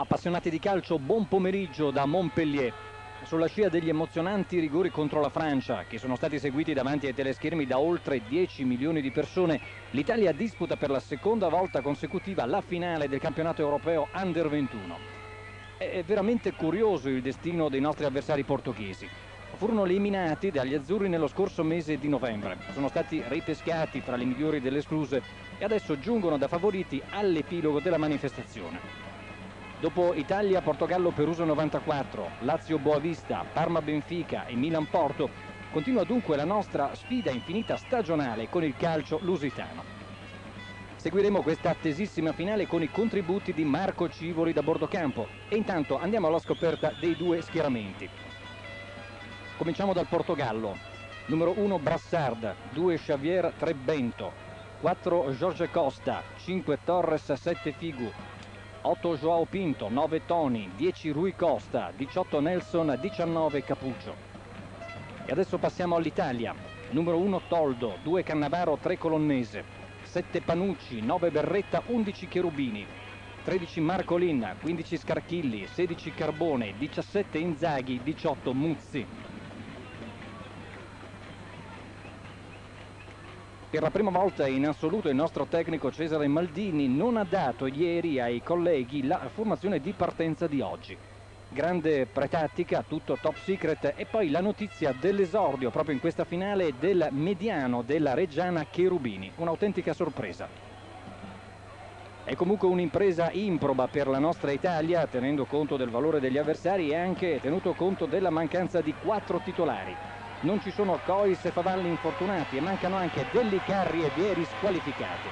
Appassionati di calcio, buon pomeriggio da Montpellier. Sulla scia degli emozionanti rigori contro la Francia, che sono stati seguiti davanti ai teleschermi da oltre 10 milioni di persone, l'Italia disputa per la seconda volta consecutiva la finale del campionato europeo Under 21. È veramente curioso il destino dei nostri avversari portoghesi. Furono eliminati dagli azzurri nello scorso mese di novembre, sono stati ripescati fra le migliori delle escluse e adesso giungono da favoriti all'epilogo della manifestazione. Dopo Italia-Portogallo-Peruso 94, Lazio-Boavista, Parma-Benfica e Milan-Porto, continua dunque la nostra sfida infinita stagionale con il calcio lusitano. Seguiremo questa attesissima finale con i contributi di Marco Civoli da Bordocampo e intanto andiamo alla scoperta dei due schieramenti. Cominciamo dal Portogallo. Numero 1 Brassard, 2 Xavier, 3 Bento, 4 Jorge Costa, 5 Torres, 7 Figu, 8 Joao Pinto, 9 Toni, 10 Rui Costa, 18 Nelson, 19 Capuccio. E adesso passiamo all'Italia. Numero 1 Toldo, 2 Cannavaro, 3 Colonnese, 7 Panucci, 9 Berretta, 11 Cherubini, 13 Marcolin, 15 Scarchilli, 16 Carbone, 17 Inzaghi, 18 Muzzi. Per la prima volta in assoluto il nostro tecnico Cesare Maldini non ha dato ieri ai colleghi la formazione di partenza di oggi. Grande pretattica, tutto top secret e poi la notizia dell'esordio proprio in questa finale del mediano della Reggiana Cherubini, un'autentica sorpresa. È comunque un'impresa improba per la nostra Italia, tenendo conto del valore degli avversari e anche tenuto conto della mancanza di 4 titolari. Non ci sono Cois e Favalli infortunati e mancano anche Delli Carri e Vieri squalificati.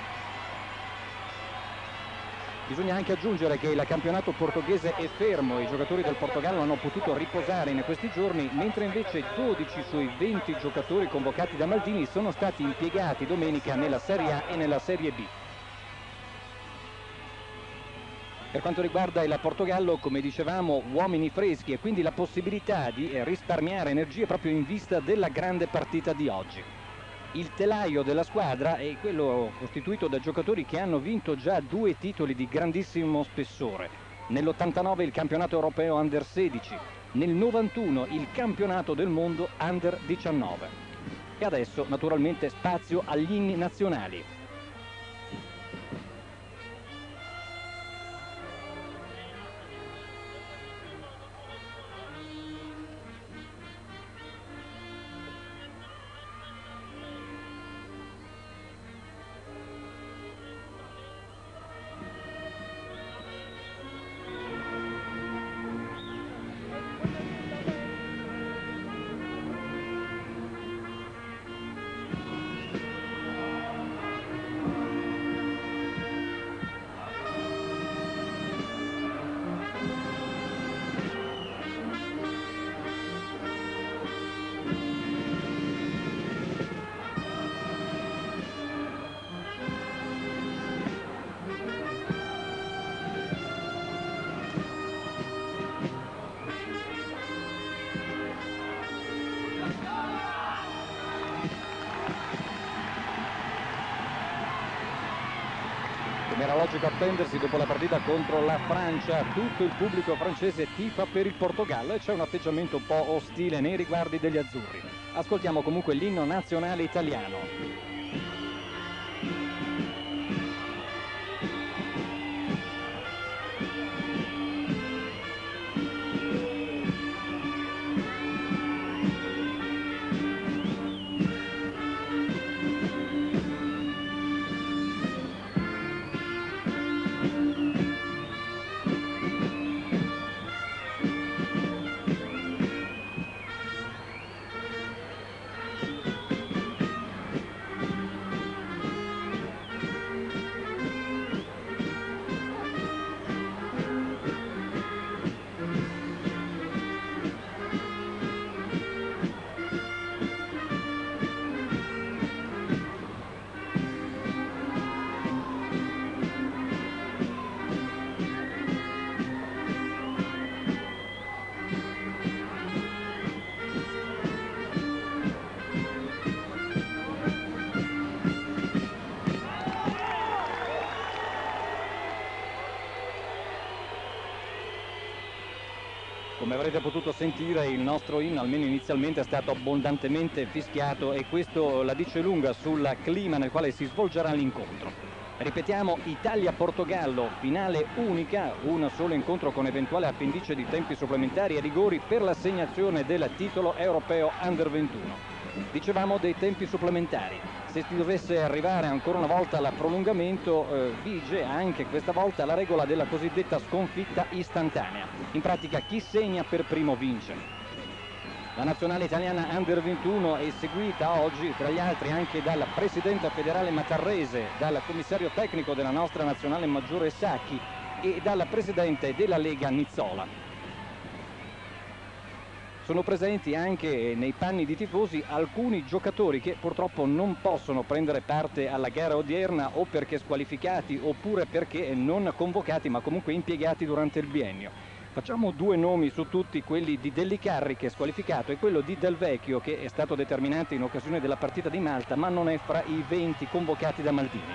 Bisogna anche aggiungere che il campionato portoghese è fermo, i giocatori del Portogallo hanno potuto riposare in questi giorni, mentre invece 12 sui 20 giocatori convocati da Maldini sono stati impiegati domenica nella Serie A e nella Serie B. Per quanto riguarda il Portogallo, come dicevamo, uomini freschi e quindi la possibilità di risparmiare energie proprio in vista della grande partita di oggi. Il telaio della squadra è quello costituito da giocatori che hanno vinto già 2 titoli di grandissimo spessore. Nell'89 il campionato europeo Under 16, nel 91 il campionato del mondo Under 19. E adesso naturalmente spazio agli inni nazionali. Era logico attendersi dopo la partita contro la Francia, tutto il pubblico francese tifa per il Portogallo e c'è un atteggiamento un po' ostile nei riguardi degli azzurri. Ascoltiamo comunque l'inno nazionale italiano. Come avrete potuto sentire, il nostro inno, almeno inizialmente, è stato abbondantemente fischiato e questo la dice lunga sul clima nel quale si svolgerà l'incontro. Ripetiamo, Italia-Portogallo, finale unica, un solo incontro con eventuale appendice di tempi supplementari e rigori per l'assegnazione del titolo europeo Under 21. Dicevamo dei tempi supplementari. Se si dovesse arrivare ancora una volta al prolungamento, vige anche questa volta la regola della cosiddetta sconfitta istantanea. In pratica chi segna per primo vince. La nazionale italiana Under 21 è seguita oggi, tra gli altri, anche dal presidente federale Matarrese, dal commissario tecnico della nostra nazionale maggiore Sacchi e dal presidente della Lega Nizzola. Sono presenti anche nei panni di tifosi alcuni giocatori che purtroppo non possono prendere parte alla gara odierna o perché squalificati oppure perché non convocati ma comunque impiegati durante il biennio. Facciamo due nomi su tutti, quelli di Dellicarri che è squalificato e quello di Del Vecchio che è stato determinante in occasione della partita di Malta ma non è fra i 20 convocati da Maldini.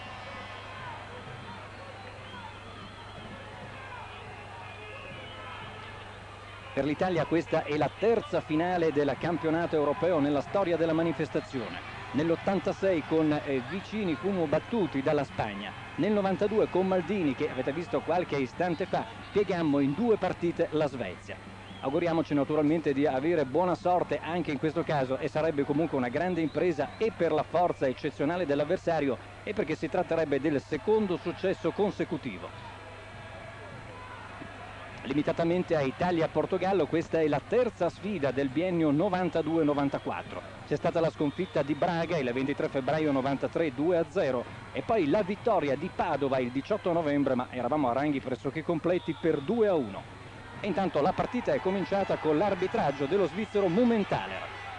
Per l'Italia questa è la terza finale del campionato europeo nella storia della manifestazione. Nell'86 con Vicini fummo battuti dalla Spagna. Nel 92 con Maldini, che avete visto qualche istante fa, piegammo in 2 partite la Svezia. Auguriamoci naturalmente di avere buona sorte anche in questo caso e sarebbe comunque una grande impresa e per la forza eccezionale dell'avversario e perché si tratterebbe del secondo successo consecutivo. Limitatamente a Italia-Portogallo, questa è la terza sfida del biennio 92-94. C'è stata la sconfitta di Braga il 23 febbraio 93 2-0 e poi la vittoria di Padova il 18 novembre, ma eravamo a ranghi pressoché completi, per 2-1. E intanto la partita è cominciata con l'arbitraggio dello svizzero Mumenthaler.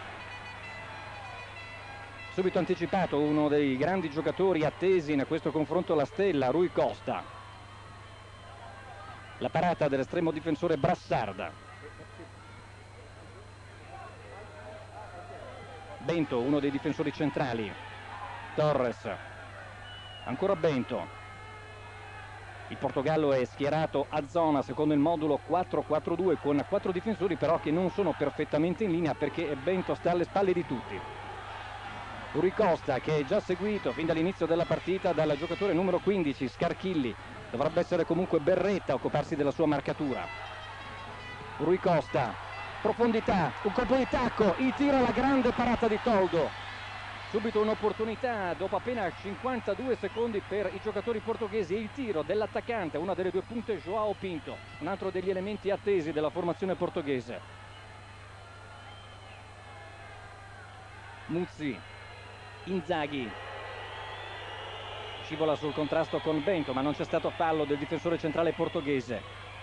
Subito anticipato uno dei grandi giocatori attesi in questo confronto, la stella, Rui Costa. La parata dell'estremo difensore Brassarda. Bento, uno dei difensori centrali. Torres. Ancora Bento. Il Portogallo è schierato a zona secondo il modulo 4-4-2 con 4 difensori però che non sono perfettamente in linea perché Bento sta alle spalle di tutti. Rui Costa, che è già seguito fin dall'inizio della partita dal giocatore numero 15 Scarchilli. Dovrebbe essere comunque Berretta a occuparsi della sua marcatura. Rui Costa, profondità, un colpo di tacco, il tiro alla grande parata di Toldo. Subito un'opportunità dopo appena 52 secondi per i giocatori portoghesi, il tiro dell'attaccante, una delle 2 punte, João Pinto, un altro degli elementi attesi della formazione portoghese. Muzzi, Inzaghi. Scivola sul contrasto con Bento, ma non c'è stato fallo del difensore centrale portoghese.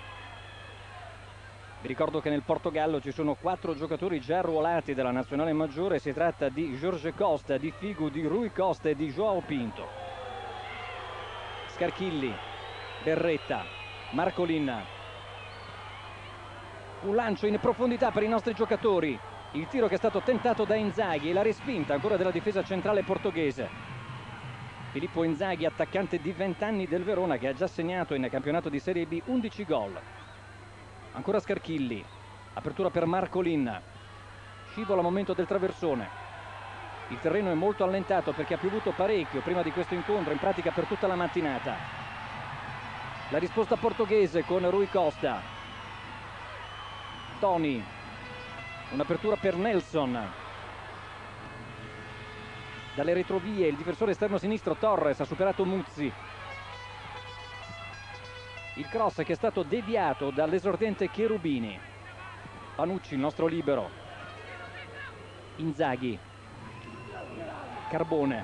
Vi ricordo che nel Portogallo ci sono 4 giocatori già arruolati dalla nazionale maggiore. Si tratta di Jorge Costa, di Figu, di Rui Costa e di João Pinto. Scarchilli, Berretta, Marcolin. Un lancio in profondità per i nostri giocatori. Il tiro che è stato tentato da Inzaghi e la respinta ancora della difesa centrale portoghese. Filippo Inzaghi, attaccante di 20 anni del Verona, che ha già segnato in campionato di Serie B 11 gol. Ancora Scarchilli, apertura per Marcolin, scivola a momento del traversone. Il terreno è molto allentato perché ha piovuto parecchio prima di questo incontro, in pratica per tutta la mattinata. La risposta portoghese con Rui Costa. Toni, un'apertura per Nelson. Dalle retrovie il difensore esterno sinistro Torres ha superato Muzzi. Il cross che è stato deviato dall'esordiente Cherubini. Panucci, il nostro libero. Inzaghi. Carbone.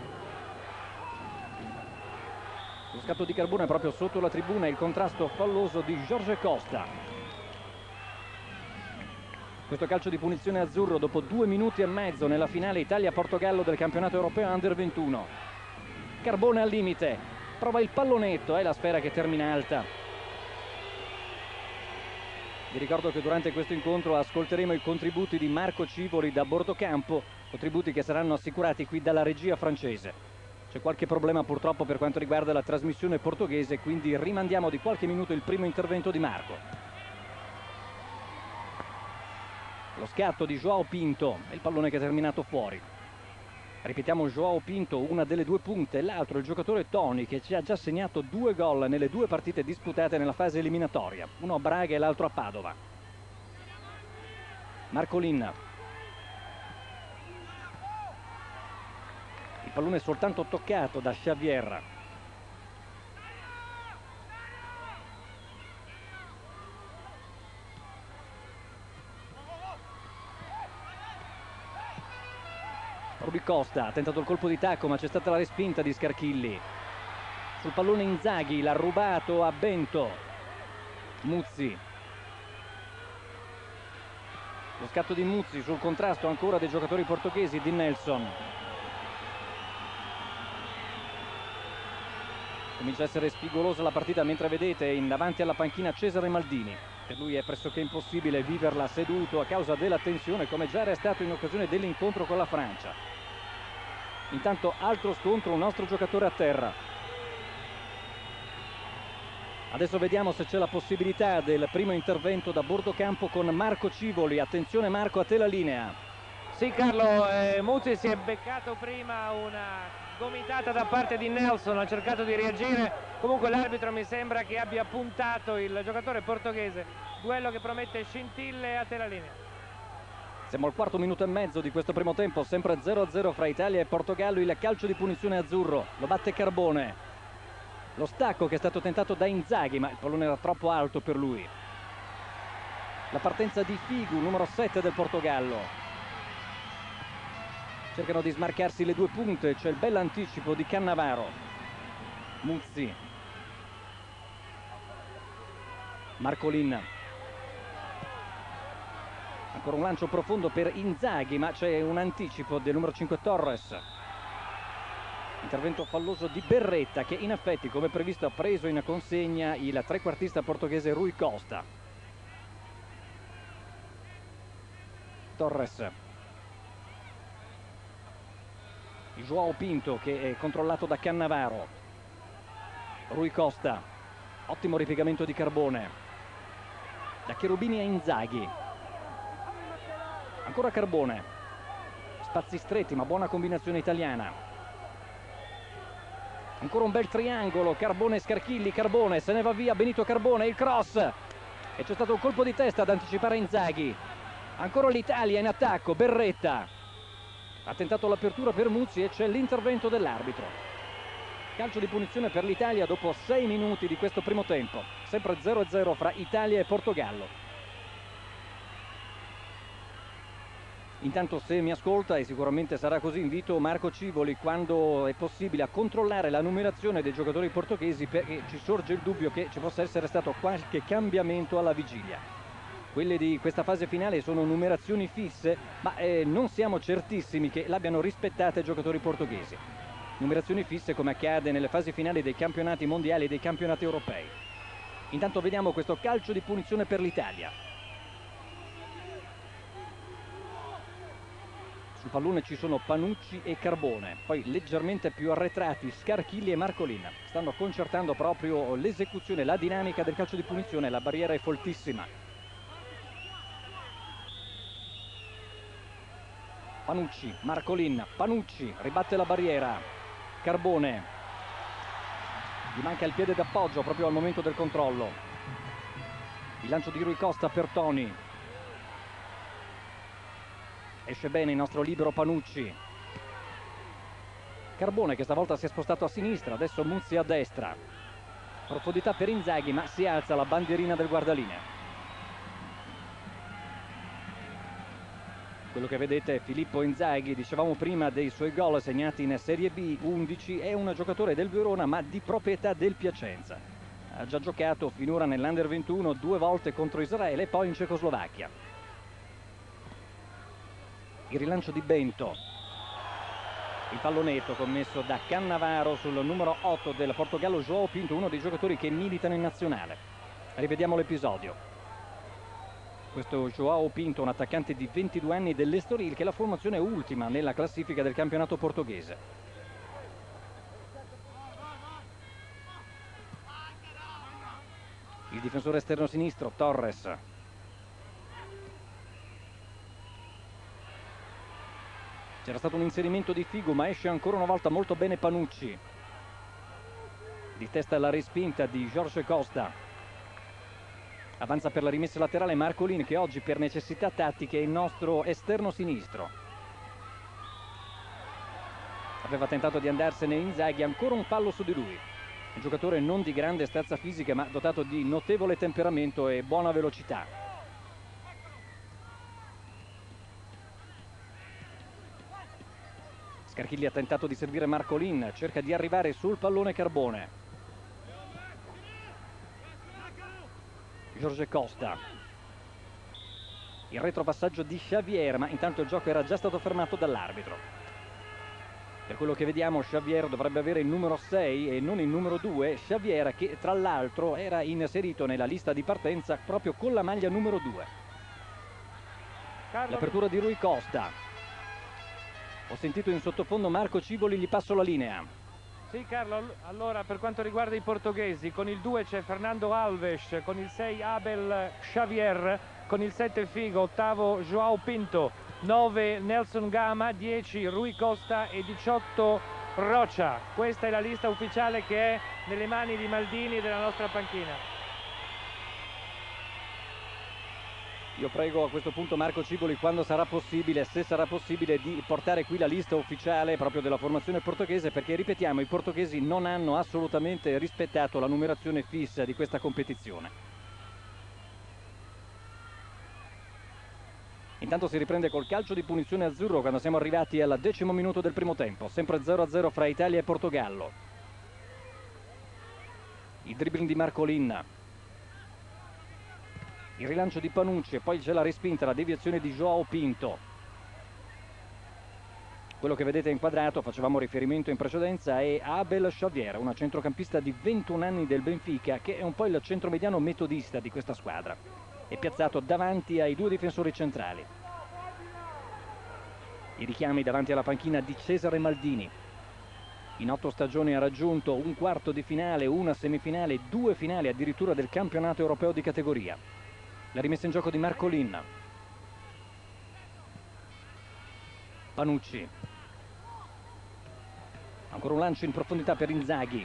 Lo scatto di Carbone proprio sotto la tribuna, il contrasto falloso di Jorge Costa. Questo calcio di punizione azzurro dopo 2 minuti e mezzo nella finale Italia-Portogallo del campionato europeo Under 21. Carbone al limite, prova il pallonetto, è la sfera che termina alta. Vi ricordo che durante questo incontro ascolteremo i contributi di Marco Civoli da Bordocampo, contributi che saranno assicurati qui dalla regia francese. C'è qualche problema purtroppo per quanto riguarda la trasmissione portoghese, quindi rimandiamo di qualche minuto il primo intervento di Marco. Lo scatto di João Pinto e il pallone che è terminato fuori. Ripetiamo, João Pinto, una delle due punte, l'altro il giocatore Toni, che ci ha già segnato 2 gol nelle 2 partite disputate nella fase eliminatoria, uno a Braga e l'altro a Padova. Marcolin. Il pallone è soltanto toccato da Xavier. Rui Costa ha tentato il colpo di tacco, ma c'è stata la respinta di Scarchilli. Sul pallone Inzaghi, l'ha rubato a Bento. Muzzi. Lo scatto di Muzzi sul contrasto ancora dei giocatori portoghesi di Nelson. Comincia a essere spigolosa la partita, mentre vedete in davanti alla panchina Cesare Maldini. Per lui è pressoché impossibile viverla seduto a causa della tensione, come già era stato in occasione dell'incontro con la Francia. Intanto altro scontro, un nostro giocatore a terra. Adesso vediamo se c'è la possibilità del primo intervento da bordo campo con Marco Civoli. Attenzione Marco, a te la linea. Sì Carlo, Muzzi si è beccato prima una gomitata da parte di Nelson, ha cercato di reagire, comunque l'arbitro mi sembra che abbia puntato il giocatore portoghese. Duello che promette scintille, a te la linea. Siamo al quarto minuto e mezzo di questo primo tempo, sempre 0-0 fra Italia e Portogallo. Il calcio di punizione azzurro, lo batte Carbone. Lo stacco che è stato tentato da Inzaghi, ma il pallone era troppo alto per lui. La partenza di Figu, numero 7 del Portogallo. Cercano di smarcarsi le 2 punte, c'è il bell'anticipo di Cannavaro. Muzzi. Marcolin. Ancora un lancio profondo per Inzaghi, ma c'è un anticipo del numero 5 Torres. Intervento falloso di Berretta, che in effetti, come previsto, ha preso in consegna il trequartista portoghese Rui Costa. Torres. João Pinto che è controllato da Cannavaro. Rui Costa. Ottimo ripiegamento di Carbone. Da Cherubini a Inzaghi. Ancora Carbone. Spazi stretti, ma buona combinazione italiana. Ancora un bel triangolo, Carbone e Scarchilli. Carbone, se ne va via Benito Carbone, il cross. E c'è stato un colpo di testa ad anticipare Inzaghi. Ancora l'Italia in attacco, Berretta. Ha tentato l'apertura per Muzzi e c'è l'intervento dell'arbitro. Calcio di punizione per l'Italia dopo 6 minuti di questo primo tempo. Sempre 0-0 fra Italia e Portogallo. Intanto, se mi ascolta, e sicuramente sarà così, invito Marco Civoli, quando è possibile, a controllare la numerazione dei giocatori portoghesi, perché ci sorge il dubbio che ci possa essere stato qualche cambiamento alla vigilia. Quelle di questa fase finale sono numerazioni fisse, ma non siamo certissimi che l'abbiano rispettata i giocatori portoghesi. Numerazioni fisse come accade nelle fasi finali dei campionati mondiali e dei campionati europei. Intanto vediamo questo calcio di punizione per l'Italia. Sul pallone ci sono Panucci e Carbone, poi leggermente più arretrati Scarchilli e Marcolin. Stanno concertando proprio l'esecuzione, la dinamica del calcio di punizione, la barriera è foltissima. Panucci, Marcolin, Panucci, ribatte la barriera. Carbone. Gli manca il piede d'appoggio proprio al momento del controllo. Il lancio di Rui Costa per Toni. Esce bene il nostro libero Panucci. Carbone che stavolta si è spostato a sinistra, adesso Muzzi a destra. Profondità per Inzaghi, ma si alza la bandierina del guardalinea. Quello che vedete è Filippo Inzaghi, dicevamo prima dei suoi gol segnati in Serie B, 11, è un giocatore del Verona ma di proprietà del Piacenza. Ha già giocato finora nell'Under 21 2 volte contro Israele e poi in Cecoslovacchia. Il rilancio di Bento. Il pallonetto commesso da Cannavaro sul numero 8 del Portogallo, João Pinto, uno dei giocatori che militano in nazionale. Rivediamo l'episodio. Questo João Pinto, un attaccante di 22 anni dell'Estoril, che è la formazione ultima nella classifica del campionato portoghese. Il difensore esterno sinistro, Torres. C'era stato un inserimento di Figu, ma esce ancora una volta molto bene Panucci. Di testa alla respinta di Jorge Costa. Avanza per la rimessa laterale Marcolin, che oggi per necessità tattiche è il nostro esterno sinistro. Aveva tentato di andarsene Inzaghi, ancora un fallo su di lui. Un giocatore non di grande stazza fisica, ma dotato di notevole temperamento e buona velocità. Scarchilli ha tentato di servire Marcolin, cerca di arrivare sul pallone Carbone. Jorge Costa. Il retropassaggio di Xavier, ma intanto il gioco era già stato fermato dall'arbitro. Per quello che vediamo Xavier dovrebbe avere il numero 6 e non il numero 2. Xavier che tra l'altro era inserito nella lista di partenza proprio con la maglia numero 2. L'apertura di Rui Costa. Ho sentito in sottofondo Marco Ciboli, gli passo la linea. Sì Carlo, allora per quanto riguarda i portoghesi, con il 2 c'è Fernando Alves, con il 6 Abel Xavier, con il 7 Figo, 8 João Pinto, 9 Nelson Gama, 10 Rui Costa e 18 Rocha. Questa è la lista ufficiale che è nelle mani di Maldini e della nostra panchina. Io prego a questo punto Marco Ciboli, quando sarà possibile, se sarà possibile, di portare qui la lista ufficiale proprio della formazione portoghese, perché ripetiamo, i portoghesi non hanno assolutamente rispettato la numerazione fissa di questa competizione. Intanto si riprende col calcio di punizione azzurro quando siamo arrivati al 10° minuto del primo tempo, sempre 0-0 fra Italia e Portogallo. Il dribbling di Marcolin. Il rilancio di Panucci e poi c'è la respinta, la deviazione di João Pinto. Quello che vedete inquadrato, facevamo riferimento in precedenza, è Abel Xavier, una centrocampista di 21 anni del Benfica, che è un po' il centromediano metodista di questa squadra. È piazzato davanti ai 2 difensori centrali. I richiami davanti alla panchina di Cesare Maldini. In 8 stagioni ha raggiunto un quarto di finale, una semifinale, 2 finali addirittura del campionato europeo di categoria. La rimessa in gioco di Marcolin. Panucci. Ancora un lancio in profondità per Inzaghi.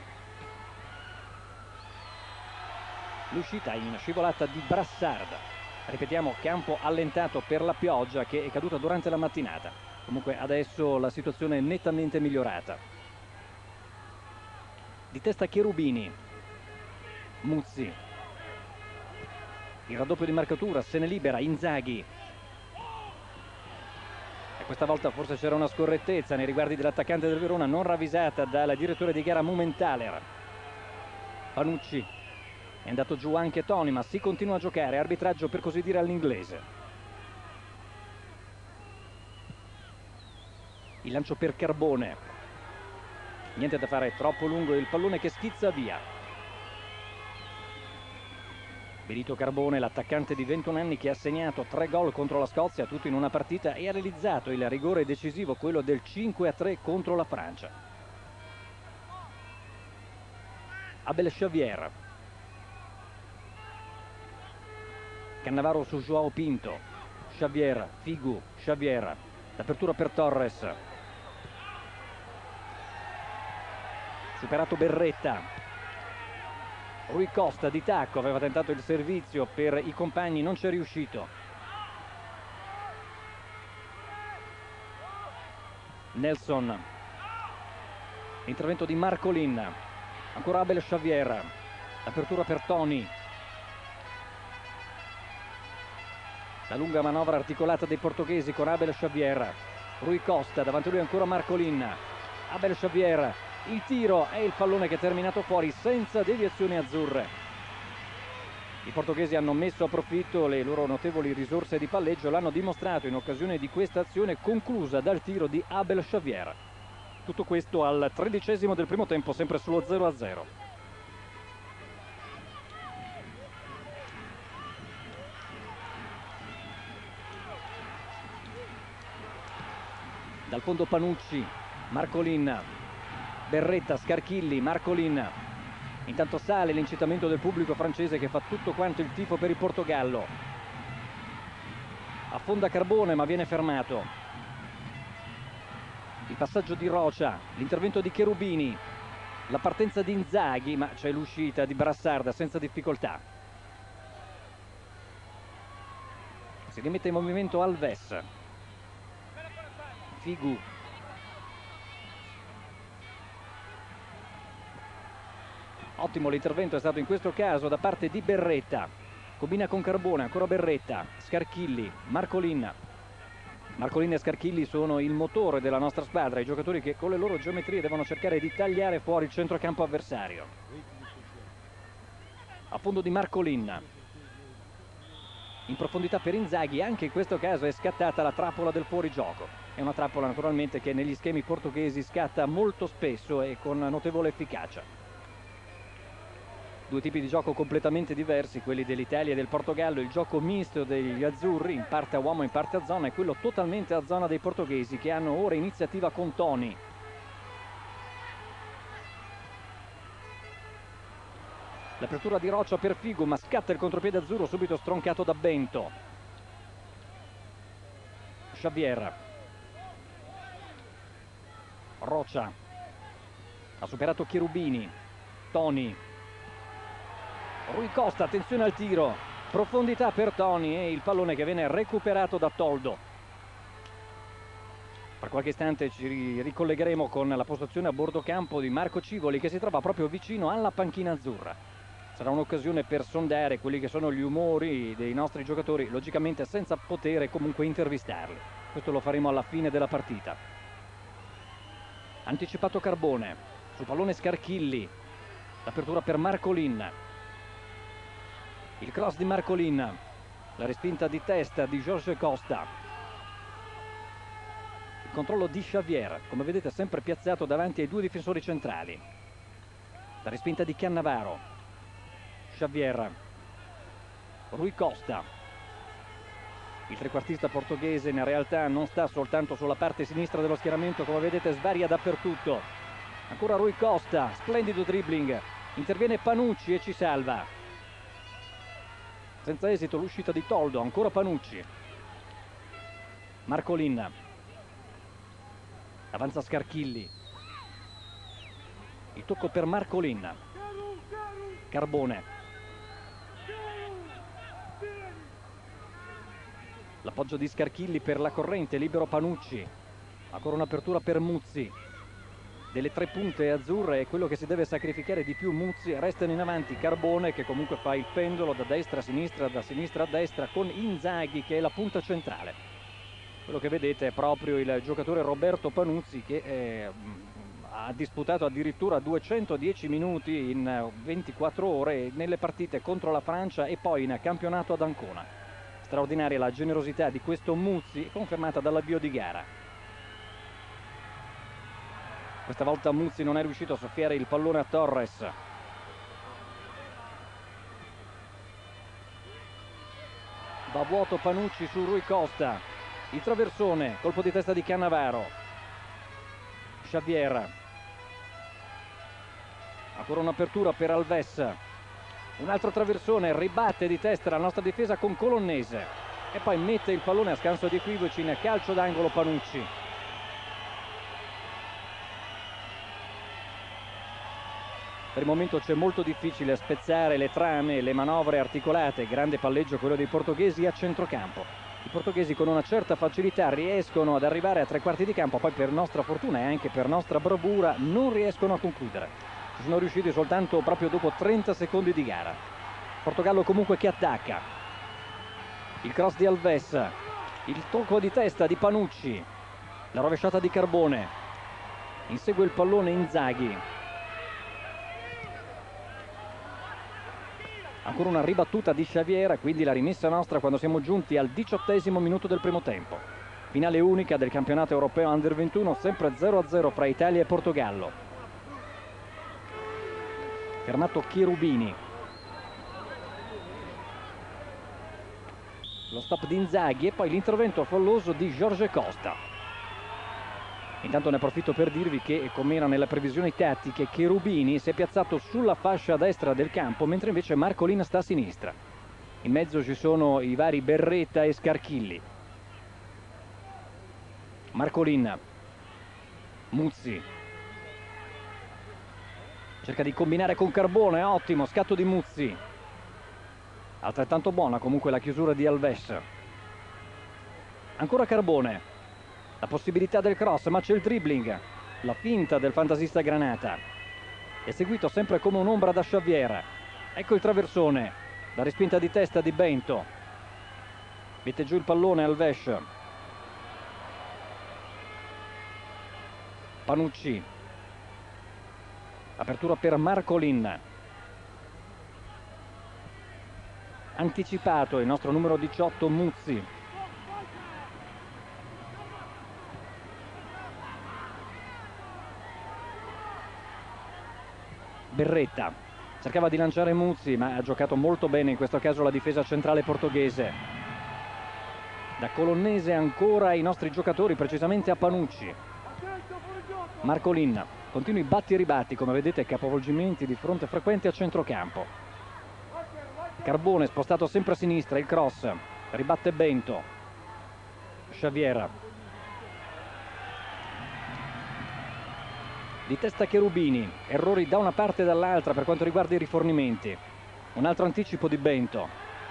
L'uscita in scivolata di Brassard. Ripetiamo, campo allentato per la pioggia che è caduta durante la mattinata. Comunque adesso la situazione è nettamente migliorata. Di testa Cherubini. Muzzi. Il raddoppio di marcatura, se ne libera Inzaghi. E questa volta forse c'era una scorrettezza nei riguardi dell'attaccante del Verona, non ravvisata dal direttore di gara Mumenthaler. Panucci. È andato giù anche Toni, ma si continua a giocare, arbitraggio per così dire all'inglese. Il lancio per Carbone. Niente da fare, troppo lungo il pallone che schizza via. Benito Carbone, l'attaccante di 21 anni che ha segnato 3 gol contro la Scozia, tutto in una partita, e ha realizzato il rigore decisivo, quello del 5-3 contro la Francia. Abel Xavier. Cannavaro su João Pinto. Xavier, Figu, Xavier. L'apertura per Torres. Superato Berretta. Rui Costa di tacco, aveva tentato il servizio per i compagni, non c'è riuscito. Nelson. Intervento di Marcolin. Ancora Abel Xavier. Apertura per Toni. La lunga manovra articolata dei portoghesi con Abel Xavier. Rui Costa, davanti a lui ancora Marcolin. Abel Xavier. Il tiro è il pallone che è terminato fuori senza deviazioni azzurre. I portoghesi hanno messo a profitto le loro notevoli risorse di palleggio, l'hanno dimostrato in occasione di questa azione conclusa dal tiro di Abel Xavier. Tutto questo al 13° del primo tempo, sempre sullo 0-0. Dal fondo Panucci, Marcolin. Berretta, Scarchilli, Marcolin. Intanto sale l'incitamento del pubblico francese che fa tutto quanto il tifo per il Portogallo. Affonda Carbone ma viene fermato. Il passaggio di Rocha, l'intervento di Cherubini, la partenza di Inzaghi, ma c'è l'uscita di Brassarda senza difficoltà. Si rimette in movimento Alves. Figu. Ottimo l'intervento è stato in questo caso da parte di Berretta. Combina con Carbone, ancora Berretta, Scarchilli, Marcolin. Marcolin e Scarchilli sono il motore della nostra squadra, i giocatori che con le loro geometrie devono cercare di tagliare fuori il centrocampo avversario. A fondo di Marcolin. In profondità per Inzaghi, anche in questo caso è scattata la trappola del fuorigioco. È una trappola naturalmente che negli schemi portoghesi scatta molto spesso e con notevole efficacia. Due tipi di gioco completamente diversi, quelli dell'Italia e del Portogallo, il gioco misto degli azzurri, in parte a uomo in parte a zona, e quello totalmente a zona dei portoghesi che hanno ora iniziativa con Toni. L'apertura di Rocha per Figu, ma scatta il contropiede azzurro subito stroncato da Bento. Xavier. Rocha. Ha superato Cherubini. Toni. Rui Costa, attenzione al tiro, profondità per Toni e il pallone che viene recuperato da Toldo. Per qualche istante ci ricollegheremo con la postazione a bordo campo di Marco Civoli, che si trova proprio vicino alla panchina azzurra. Sarà un'occasione per sondare quelli che sono gli umori dei nostri giocatori, logicamente senza poter comunque intervistarli. Questo lo faremo alla fine della partita. Anticipato Carbone, sul pallone Scarchilli, l'apertura per Marcolin. Il cross di Marcolin, la respinta di testa di Jorge Costa, il controllo di Xavier, come vedete sempre piazzato davanti ai due difensori centrali, la respinta di Cannavaro, Xavier, Rui Costa. Il trequartista portoghese in realtà non sta soltanto sulla parte sinistra dello schieramento, come vedete svaria dappertutto. Ancora Rui Costa, splendido dribbling, interviene Panucci e ci salva. Senza esito l'uscita di Toldo, ancora Panucci. Marcolin. Avanza Scarchilli. Il tocco per Marcolin. Carbone. L'appoggio di Scarchilli per la corrente, libero Panucci. Ancora un'apertura per Muzzi. Delle tre punte azzurre è quello che si deve sacrificare di più Muzzi, restano in avanti Carbone che comunque fa il pendolo da destra a sinistra, da sinistra a destra, con Inzaghi che è la punta centrale. Quello che vedete è proprio il giocatore Roberto Panuzzi che ha disputato addirittura 210 minuti in 24 ore nelle partite contro la Francia e poi in campionato ad Ancona. Straordinaria la generosità di questo Muzzi, confermata dall'avvio di gara. Questa volta Muzzi non è riuscito a soffiare il pallone a Torres. Va a vuoto Panucci su Rui Costa. Il traversone, colpo di testa di Cannavaro. Xavier. Ancora un'apertura per Alves. Un altro traversone, ribatte di testa la nostra difesa con Colonnese. E poi mette il pallone a scanso di equivoci in calcio d'angolo Panucci. Per il momento c'è molto difficile spezzare le trame, le manovre articolate, grande palleggio quello dei portoghesi a centrocampo. I portoghesi con una certa facilità riescono ad arrivare a tre quarti di campo, poi per nostra fortuna e anche per nostra bravura non riescono a concludere. Ci sono riusciti soltanto proprio dopo 30 secondi di gara. Portogallo comunque che attacca. Il cross di Alves, il tocco di testa di Panucci, la rovesciata di Carbone, insegue il pallone Inzaghi. Ancora una ribattuta di Xavier, quindi la rimessa nostra quando siamo giunti al 18° minuto del primo tempo. Finale unica del campionato europeo Under 21, sempre 0-0 fra Italia e Portogallo. Fermato Cherubini. Lo stop di Inzaghi e poi l'intervento falloso di Jorge Costa. Intanto ne approfitto per dirvi che, come era nelle previsioni tattiche, Cherubini si è piazzato sulla fascia destra del campo, mentre invece Marcolin sta a sinistra. In mezzo ci sono i vari Berretta e Scarchilli. Marcolin. Muzzi cerca di combinare con Carbone, ottimo scatto di Muzzi, altrettanto buona comunque la chiusura di Alves. Ancora Carbone, la possibilità del cross, ma c'è il dribbling, la finta del fantasista Granata, è seguito sempre come un'ombra da Xavier. Ecco il traversone, la respinta di testa di Bento, mette giù il pallone Alves. Panucci, apertura per Marcolin, anticipato il nostro numero 18 Muzzi. Berretta cercava di lanciare Muzzi, ma ha giocato molto bene in questo caso la difesa centrale portoghese. Da Colonnese ancora i nostri giocatori, precisamente a Panucci. Marcolin, continui batti e ribatti, come vedete capovolgimenti di fronte frequenti a centrocampo. Carbone spostato sempre a sinistra, il cross, ribatte Bento. Xavier. Di testa Cherubini, errori da una parte e dall'altra per quanto riguarda i rifornimenti. Un altro anticipo di Bento.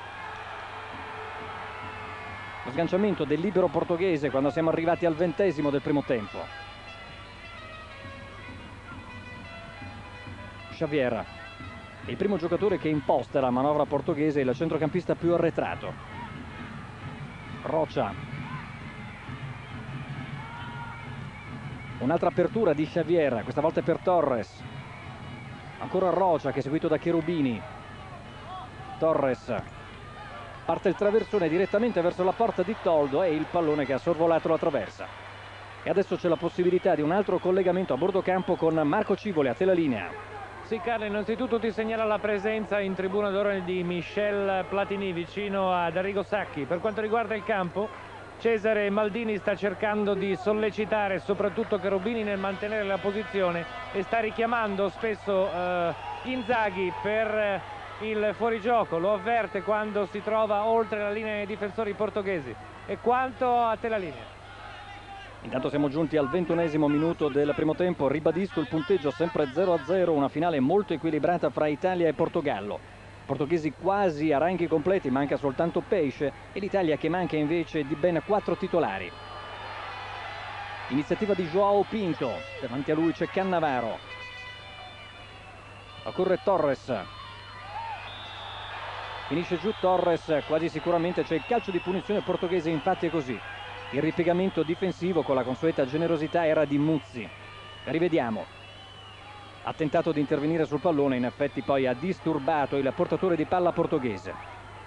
Lo sganciamento del libero portoghese quando siamo arrivati al 20° del primo tempo. Xavier, il primo giocatore che imposta la manovra portoghese, il centrocampista più arretrato. Rocha. Un'altra apertura di Xavier, questa volta per Torres. Ancora Rocha che è seguito da Cherubini. Torres. Parte il traversone direttamente verso la porta di Toldo e il pallone che ha sorvolato la traversa. E adesso c'è la possibilità di un altro collegamento a bordo campo con Marco Civoli, a te la linea. Sì Carlo, innanzitutto ti segnala la presenza in tribuna d'oro di Michel Platini vicino ad Arrigo Sacchi. Per quanto riguarda il campo, Cesare Maldini sta cercando di sollecitare soprattutto Cherubini nel mantenere la posizione e sta richiamando spesso Inzaghi per il fuorigioco, lo avverte quando si trova oltre la linea dei difensori portoghesi. E quanto a te la linea? Intanto siamo giunti al 21° minuto del primo tempo, ribadisco il punteggio sempre 0-0, una finale molto equilibrata fra Italia e Portogallo. Portoghesi quasi a ranghi completi, manca soltanto Peixe, e l'Italia che manca invece di ben 4 titolari. Iniziativa di João Pinto, davanti a lui c'è Cannavaro. Occorre Torres. Finisce giù Torres, quasi sicuramente c'è il calcio di punizione portoghese, infatti è così. Il ripiegamento difensivo con la consueta generosità era di Muzzi. Rivediamo. Ha tentato di intervenire sul pallone, in effetti poi ha disturbato il portatore di palla portoghese.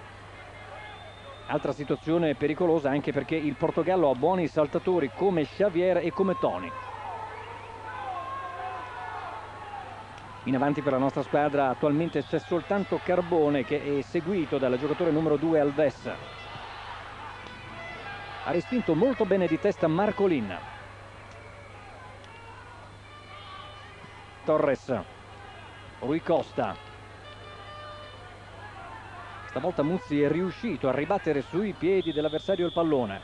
Altra situazione pericolosa anche perché il Portogallo ha buoni saltatori come Xavier e come Toni. In avanti per la nostra squadra attualmente c'è soltanto Carbone che è seguito dal giocatore numero 2 Alves. Ha respinto molto bene di testa Marcolin. Torres. Rui Costa. Stavolta Muzzi è riuscito a ribattere sui piedi dell'avversario il pallone.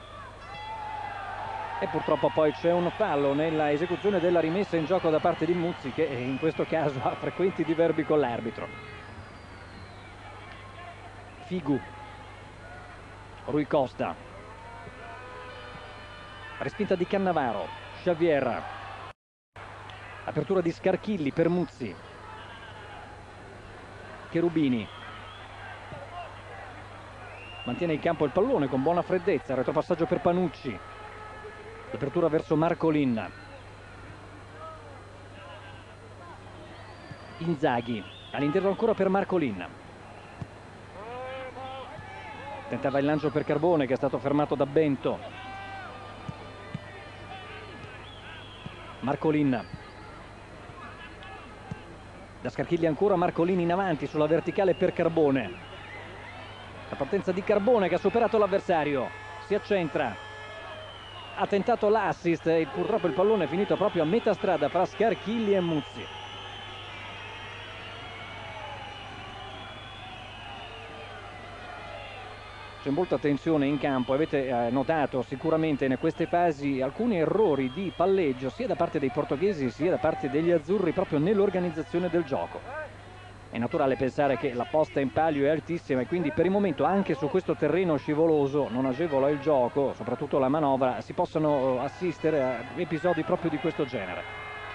E purtroppo poi c'è un fallo nella esecuzione della rimessa in gioco da parte di Muzzi, che in questo caso ha frequenti diverbi con l'arbitro. Figu. Rui Costa. Respinta di Cannavaro. Xavier. Apertura di Scarchilli per Muzzi. Cherubini. Mantiene in campo il pallone con buona freddezza. Retropassaggio per Panucci. L'apertura verso Marcolin. Inzaghi. All'interno ancora per Marcolin. Tentava il lancio per Carbone che è stato fermato da Bento. Marcolin. Da Scarchilli ancora Marcolin in avanti sulla verticale per Carbone. La partenza di Carbone che ha superato l'avversario. Si accentra. Ha tentato l'assist e purtroppo il pallone è finito proprio a metà strada fra Scarchilli e Muzzi. C'è molta tensione in campo, avete notato sicuramente in queste fasi alcuni errori di palleggio sia da parte dei portoghesi sia da parte degli azzurri proprio nell'organizzazione del gioco. È naturale pensare che la posta in palio è altissima e quindi per il momento anche su questo terreno scivoloso non agevola il gioco, soprattutto la manovra, si possano assistere a episodi proprio di questo genere.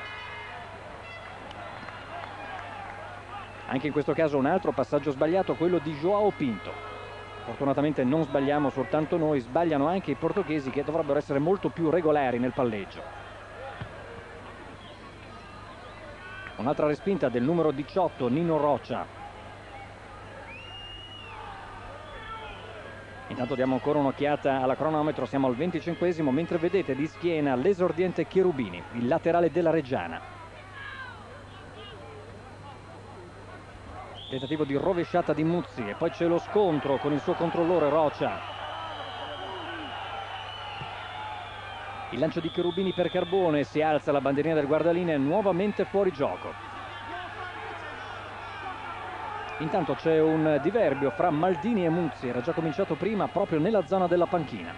Anche in questo caso un altro passaggio sbagliato, quello di João Pinto. Fortunatamente non sbagliamo soltanto noi, sbagliano anche i portoghesi che dovrebbero essere molto più regolari nel palleggio. Un'altra respinta del numero 18, Nino Rocha. Intanto diamo ancora un'occhiata alla cronometro, siamo al 25esimo, mentre vedete di schiena l'esordiente Cherubini, il laterale della Reggiana. Tentativo di rovesciata di Muzzi e poi c'è lo scontro con il suo controllore Rocha. Il lancio di Cherubini per Carbone, si alza la bandierina del guardalinee, nuovamente fuori gioco. Intanto c'è un diverbio fra Maldini e Muzzi, era già cominciato prima proprio nella zona della panchina.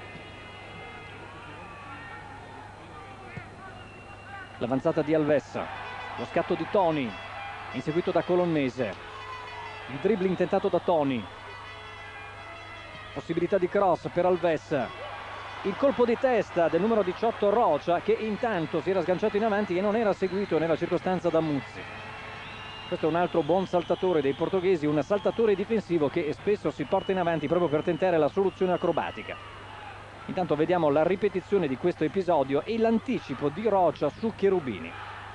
L'avanzata di Alves, lo scatto di Toni, inseguito da Colonnese. Il dribbling tentato da Toni. Possibilità di cross per Alves. Il colpo di testa del numero 18 Rocha, che intanto si era sganciato in avanti e non era seguito nella circostanza da Muzzi. Questo è un altro buon saltatore dei portoghesi, un saltatore difensivo che spesso si porta in avanti proprio per tentare la soluzione acrobatica. Intanto vediamo la ripetizione di questo episodio e l'anticipo di Rocha su Cherubini.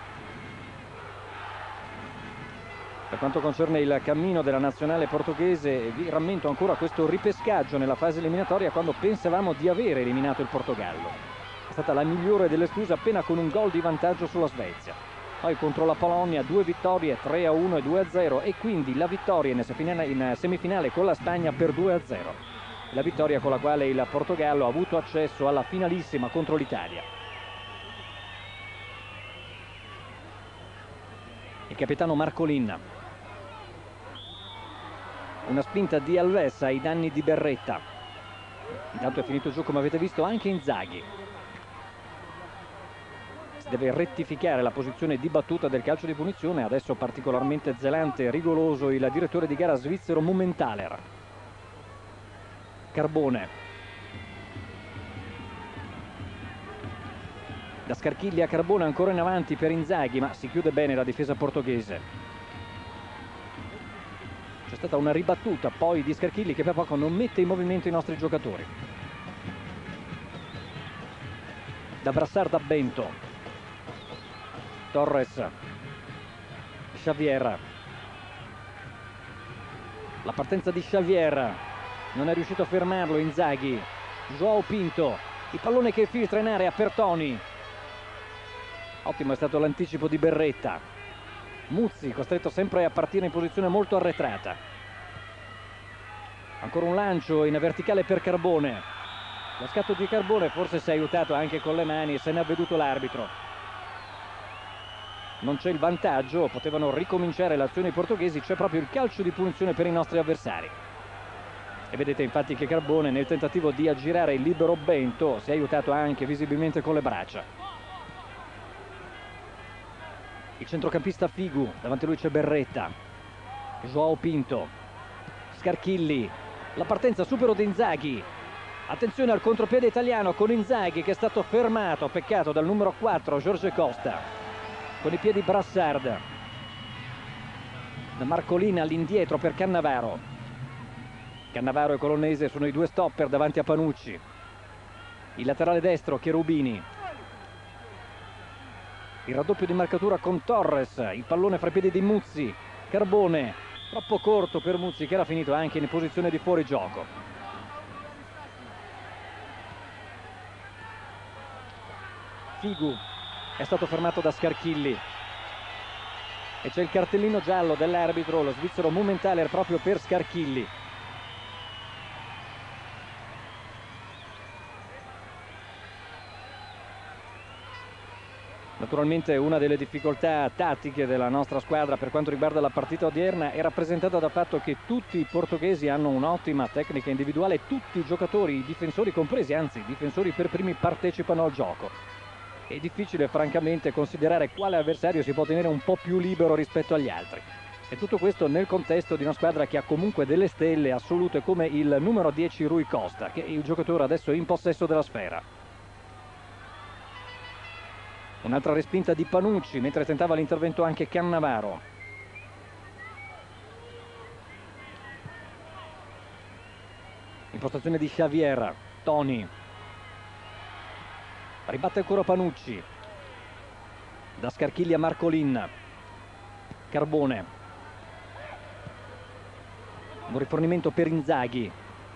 Per quanto concerne il cammino della nazionale portoghese, vi rammento ancora questo ripescaggio nella fase eliminatoria quando pensavamo di aver eliminato il Portogallo. È stata la migliore delle scuse, appena con un gol di vantaggio sulla Svezia. Poi contro la Polonia 2 vittorie, 3-1 e 2-0 e quindi la vittoria in semifinale con la Spagna per 2-0. La vittoria con la quale il Portogallo ha avuto accesso alla finalissima contro l'Italia. Il capitano Marcolin. Una spinta di Alves ai danni di Berretta. Intanto è finito giù, come avete visto, anche Inzaghi. Si deve rettificare la posizione di battuta del calcio di punizione. Adesso particolarmente zelante e rigoroso il direttore di gara svizzero Mumenthaler. Carbone. Da Scarchiglia a Carbone, ancora in avanti per Inzaghi, ma si chiude bene la difesa portoghese. C'è stata una ribattuta poi di Scarchilli che per poco non mette in movimento i nostri giocatori. Da Brassard a Bento. Torres. Xavier. La partenza di Xavier. Non è riuscito a fermarlo Inzaghi. João Pinto. Il pallone che filtra in area per Toni. Ottimo è stato l'anticipo di Berretta. Muzzi costretto sempre a partire in posizione molto arretrata. Ancora un lancio in verticale per Carbone. Lo scatto di Carbone forse si è aiutato anche con le mani e se ne è avveduto l'arbitro. Non c'è il vantaggio, potevano ricominciare l'azione i portoghesi, c'è proprio il calcio di punizione per i nostri avversari. E vedete infatti che Carbone nel tentativo di aggirare il libero Bento si è aiutato anche visibilmente con le braccia. Il centrocampista Figu, davanti a lui c'è Berretta. João Pinto. Scarchilli. La partenza supero di Inzaghi. Attenzione al contropiede italiano con Inzaghi che è stato fermato, peccato, dal numero 4 Jorge Costa. Con i piedi Brassard. Da Marcolina all'indietro per Cannavaro. Cannavaro e Colonnese sono i due stopper davanti a Panucci. Il laterale destro Cherubini. Il raddoppio di marcatura con Torres, il pallone fra i piedi di Muzzi. Carbone, troppo corto per Muzzi che era finito anche in posizione di fuorigioco. Figu è stato fermato da Scarchilli e c'è il cartellino giallo dell'arbitro, lo svizzero Mumenthaler, proprio per Scarchilli. Naturalmente una delle difficoltà tattiche della nostra squadra per quanto riguarda la partita odierna è rappresentata dal fatto che tutti i portoghesi hanno un'ottima tecnica individuale, tutti i giocatori, i difensori compresi, anzi i difensori per primi partecipano al gioco. È difficile francamente considerare quale avversario si può tenere un po' più libero rispetto agli altri. E tutto questo nel contesto di una squadra che ha comunque delle stelle assolute come il numero 10 Rui Costa, che è il giocatore adesso in possesso della sfera. Un'altra respinta di Panucci mentre tentava l'intervento anche Cannavaro. Impostazione di Xavier, Toni. Ribatte ancora Panucci. Da Scarchiglia Marcolin. Carbone. Un rifornimento per Inzaghi.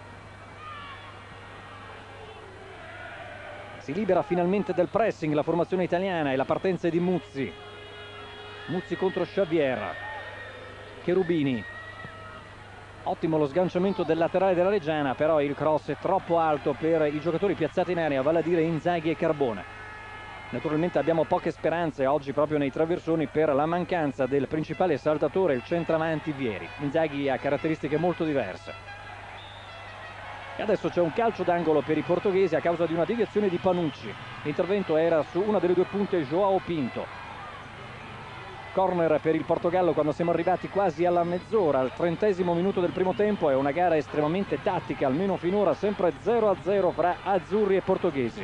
Si libera finalmente del pressing la formazione italiana e la partenza è di Muzzi. Muzzi contro Xavier. Cherubini. Ottimo lo sganciamento del laterale della Reggiana, però il cross è troppo alto per i giocatori piazzati in area, vale a dire Inzaghi e Carbone. Naturalmente abbiamo poche speranze oggi proprio nei traversoni per la mancanza del principale saltatore, il centravanti Vieri. Inzaghi ha caratteristiche molto diverse. E adesso c'è un calcio d'angolo per i portoghesi a causa di una deviazione di Panucci. L'intervento era su una delle due punte João Pinto. Corner per il Portogallo quando siamo arrivati quasi alla mezz'ora, al 30° minuto del primo tempo. È una gara estremamente tattica, almeno finora sempre 0-0 fra azzurri e portoghesi.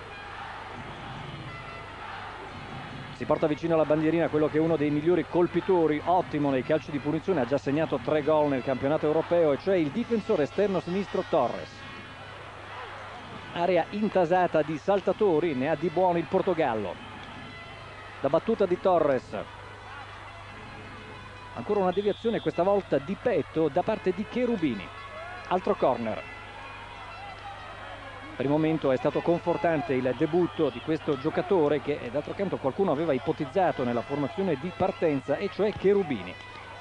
Si porta vicino alla bandierina quello che è uno dei migliori colpitori, ottimo nei calci di punizione, ha già segnato 3 gol nel campionato europeo, e cioè il difensore esterno sinistro Torres. Area intasata di saltatori, ne ha di buoni il Portogallo. Da battuta di Torres. Ancora una deviazione, questa volta di petto da parte di Cherubini. Altro corner. Per il momento è stato confortante il debutto di questo giocatore che d'altro canto qualcuno aveva ipotizzato nella formazione di partenza, e cioè Cherubini.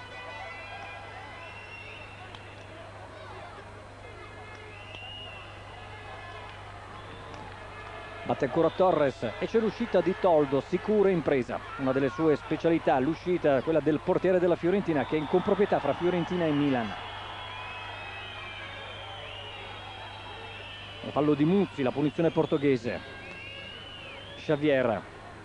Batte ancora Torres e c'è l'uscita di Toldo, sicura impresa. Una delle sue specialità, l'uscita, quella del portiere della Fiorentina, che è in comproprietà fra Fiorentina e Milan. Fallo di Muzzi, la punizione portoghese. Xavier.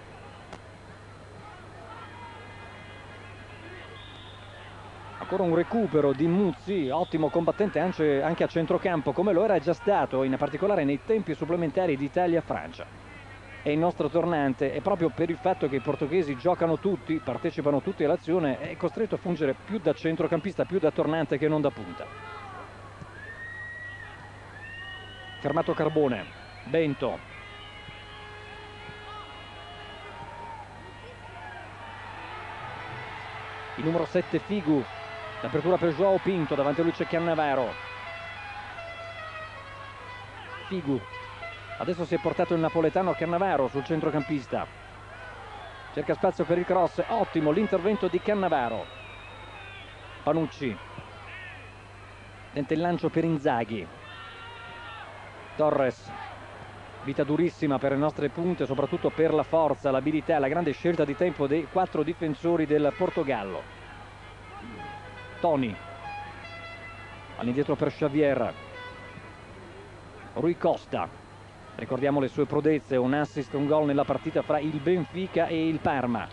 Ancora un recupero di Muzzi, ottimo combattente anche a centrocampo, come lo era già stato, in particolare nei tempi supplementari di Italia-Francia. È il nostro tornante, e proprio per il fatto che i portoghesi giocano tutti, partecipano tutti all'azione, è costretto a fungere più da centrocampista, più da tornante che non da punta. Fermato Carbone, Bento. Il numero 7 Figu, l'apertura per João Pinto, davanti a lui c'è Cannavaro. Figu, adesso si è portato il napoletano Cannavaro sul centrocampista. Cerca spazio per il cross, ottimo l'intervento di Cannavaro. Panucci. Tenta il lancio per Inzaghi. Torres, vita durissima per le nostre punte, soprattutto per la forza, l'abilità, la grande scelta di tempo dei 4 difensori del Portogallo. Toni, all'indietro per Xavier. Rui Costa, ricordiamo le sue prodezze, un assist, un gol nella partita fra il Benfica e il Parma.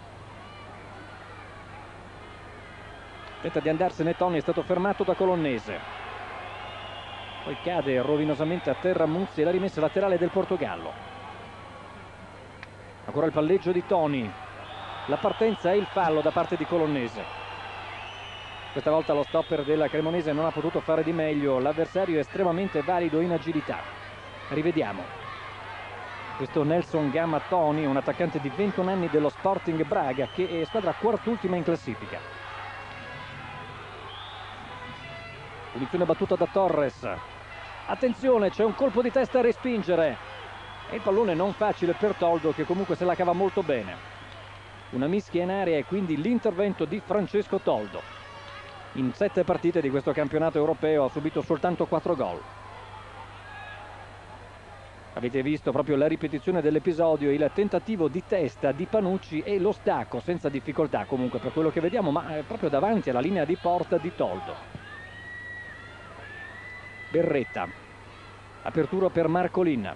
Tenta di andarsene Toni, è stato fermato da Colonnese. Poi cade rovinosamente a terra Muzzi e la rimessa laterale del Portogallo. Ancora il palleggio di Toni. La partenza e il fallo da parte di Colonnese. Questa volta lo stopper della Cremonese non ha potuto fare di meglio. L'avversario è estremamente valido in agilità. Rivediamo. Questo Nelson Gama Toni, un attaccante di 21 anni dello Sporting Braga, che è squadra quart'ultima in classifica. Punizione battuta da Torres. Attenzione, c'è un colpo di testa a respingere. E il pallone non facile per Toldo, che comunque se la cava molto bene. Una mischia in area e quindi l'intervento di Francesco Toldo. In 7 partite di questo campionato europeo ha subito soltanto 4 gol. Avete visto proprio la ripetizione dell'episodio, il tentativo di testa di Panucci e lo stacco senza difficoltà comunque per quello che vediamo, ma proprio davanti alla linea di porta di Toldo. Berretta, apertura per Marcolin.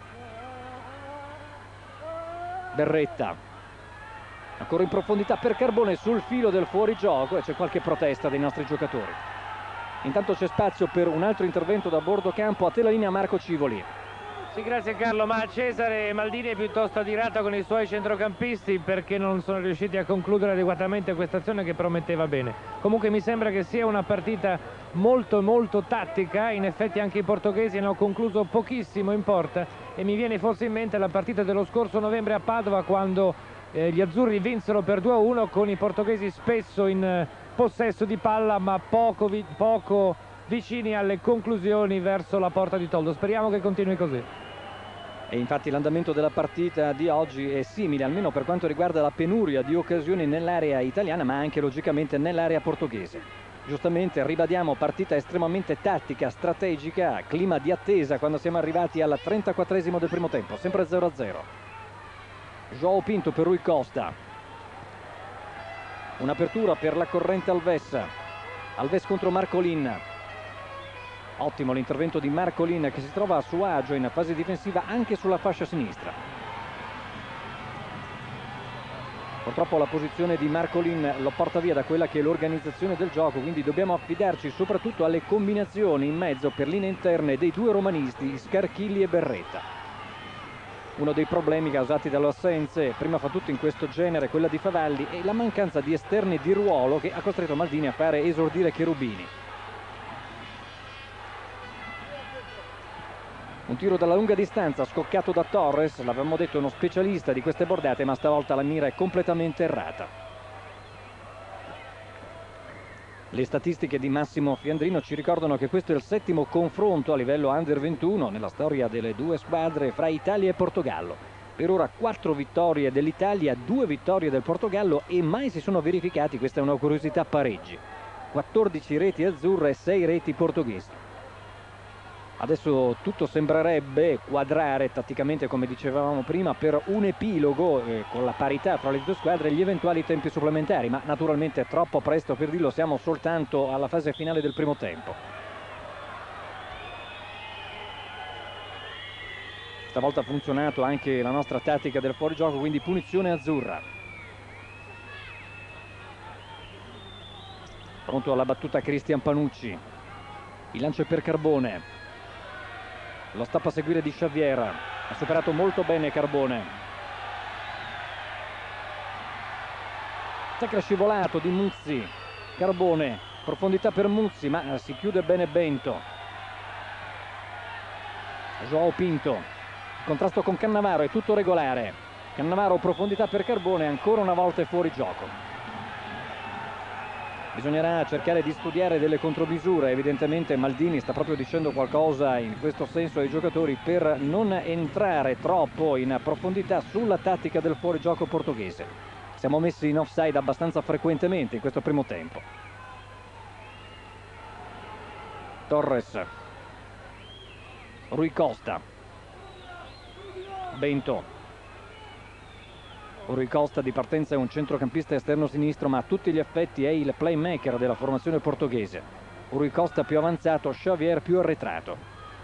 Berretta, ancora in profondità per Carbone sul filo del fuorigioco e c'è qualche protesta dei nostri giocatori. Intanto c'è spazio per un altro intervento da bordo campo. A te la linea, Marco Civoli. Sì, grazie Carlo, ma Cesare Maldini è piuttosto adirato con i suoi centrocampisti perché non sono riusciti a concludere adeguatamente questa azione che prometteva bene. Comunque mi sembra che sia una partita molto tattica, in effetti anche i portoghesi hanno concluso pochissimo in porta e mi viene forse in mente la partita dello scorso novembre a Padova quando gli azzurri vinsero per 2-1 con i portoghesi spesso in possesso di palla ma poco vicini alle conclusioni verso la porta di Toldo. Speriamo che continui così. E infatti l'andamento della partita di oggi è simile, almeno per quanto riguarda la penuria di occasioni nell'area italiana, ma anche logicamente nell'area portoghese. Giustamente ribadiamo, partita estremamente tattica, strategica, clima di attesa quando siamo arrivati al 34esimo del primo tempo, sempre 0-0. João Pinto per Rui Costa. Un'apertura per la corrente Alves. Alves contro Marcolin. Ottimo l'intervento di Marcolin che si trova a suo agio in fase difensiva anche sulla fascia sinistra. Purtroppo la posizione di Marcolin lo porta via da quella che è l'organizzazione del gioco, quindi dobbiamo affidarci soprattutto alle combinazioni in mezzo per linee interne dei due romanisti Scarchilli e Berretta. Uno dei problemi causati dalle assenze, prima fa tutto in questo genere, quella di Favalli, e la mancanza di esterni di ruolo che ha costretto Maldini a fare esordire Cherubini. Un tiro dalla lunga distanza scoccato da Torres, l'avevamo detto, uno specialista di queste bordate, ma stavolta la mira è completamente errata. Le statistiche di Massimo Fiandrino ci ricordano che questo è il 7° confronto a livello Under 21 nella storia delle due squadre fra Italia e Portogallo. Per ora 4 vittorie dell'Italia, 2 vittorie del Portogallo e mai si sono verificati, questa è una curiosità, pareggi. 14 reti azzurre e 6 reti portoghesi. Adesso tutto sembrerebbe quadrare tatticamente, come dicevamo prima, per un epilogo con la parità fra le due squadre e gli eventuali tempi supplementari, ma naturalmente è troppo presto per dirlo, siamo soltanto alla fase finale del primo tempo. Stavolta ha funzionato anche la nostra tattica del fuorigioco, quindi punizione azzurra. Pronto alla battuta Cristian Panucci. Il lancio è per Carbone. Lo stappa a seguire di Xavier, ha superato molto bene Carbone. Tacca scivolato di Muzzi, Carbone, profondità per Muzzi, ma si chiude bene Bento. João Pinto, contrasto con Cannavaro, è tutto regolare. Cannavaro, profondità per Carbone, ancora una volta è fuori gioco. Bisognerà cercare di studiare delle contromisure, evidentemente Maldini sta proprio dicendo qualcosa in questo senso ai giocatori per non entrare troppo in profondità sulla tattica del fuorigioco portoghese. Siamo messi in offside abbastanza frequentemente in questo primo tempo. Torres, Rui Costa, Bento. Rui Costa di partenza è un centrocampista esterno sinistro, ma a tutti gli effetti è il playmaker della formazione portoghese. Rui Costa più avanzato, Xavier più arretrato.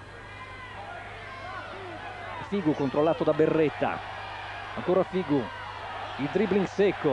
Figu controllato da Berretta, ancora Figu, il dribbling secco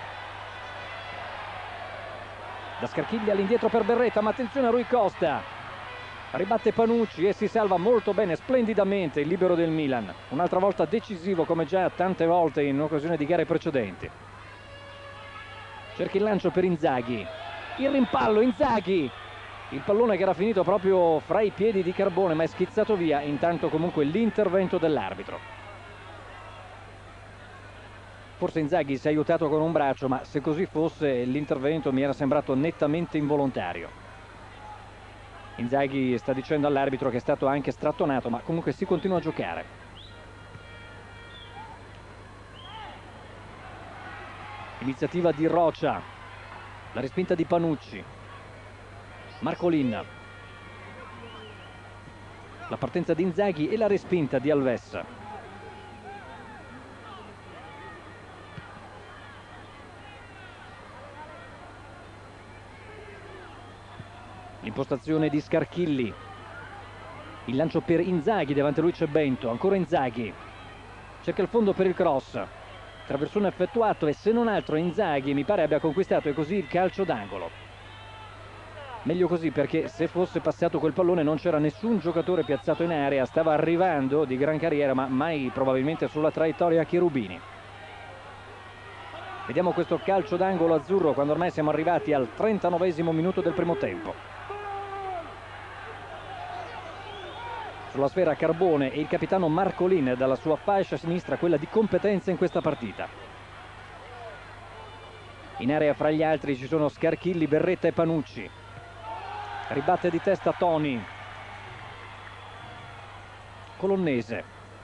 da Scarchiglia all'indietro per Berretta, ma attenzione a Rui Costa. Ribatte Panucci e si salva molto bene, splendidamente il libero del Milan. Un'altra volta decisivo come già tante volte in occasione di gare precedenti. Cerca il lancio per Inzaghi. Il rimpallo, Inzaghi. Il pallone che era finito proprio fra i piedi di Carbone ma è schizzato via. Intanto comunque l'intervento dell'arbitro. Forse Inzaghi si è aiutato con un braccio, ma se così fosse l'intervento mi era sembrato nettamente involontario. Inzaghi sta dicendo all'arbitro che è stato anche strattonato, ma comunque si continua a giocare. Iniziativa di Rocha, la respinta di Panucci. Marcolin. La partenza di Inzaghi e la respinta di Alves. L'impostazione di Scarchilli. Il lancio per Inzaghi, davanti a lui c'è Bento, ancora Inzaghi. Cerca il fondo per il cross. Traversone effettuato e se non altro Inzaghi mi pare abbia conquistato e così il calcio d'angolo. Meglio così, perché se fosse passato quel pallone non c'era nessun giocatore piazzato in area, stava arrivando di gran carriera ma mai probabilmente sulla traiettoria Cherubini. Vediamo questo calcio d'angolo azzurro quando ormai siamo arrivati al 39esimo minuto del primo tempo. Sulla sfera Carbone e il capitano Marcolin dalla sua fascia sinistra, quella di competenza in questa partita. In area fra gli altri ci sono Scarchilli, Berretta e Panucci. Ribatte di testa Toni. Colonnese.